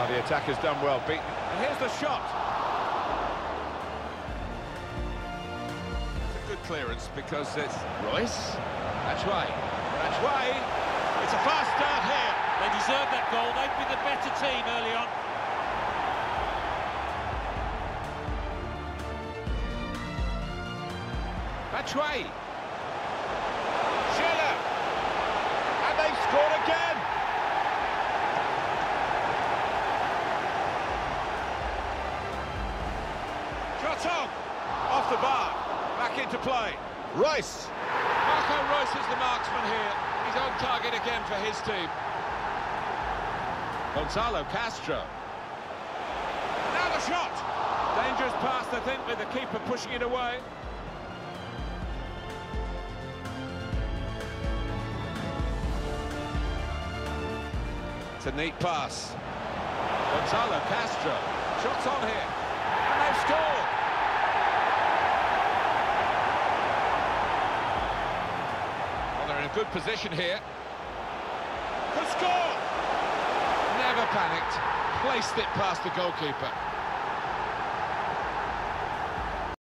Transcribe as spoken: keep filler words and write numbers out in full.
the attacker's done well, beaten. And here's the shot. It's a good clearance because it's Royce. That's right. That's right. It's a fast start here. They deserve that goal. They've been the better team early on. Batshuayi. Schiller. And they've scored again. Shot on. Off the bar. Back into play. Royce. Marco Royce is the marksman here. He's on target again for his team. Gonzalo Castro. Now the shot. Dangerous pass, I think, with the keeper pushing it away. It's a neat pass. Gonzalo Castro. Shots on here. And they've scored. Well, they're in a good position here. Could score. Never panicked. Placed it past the goalkeeper.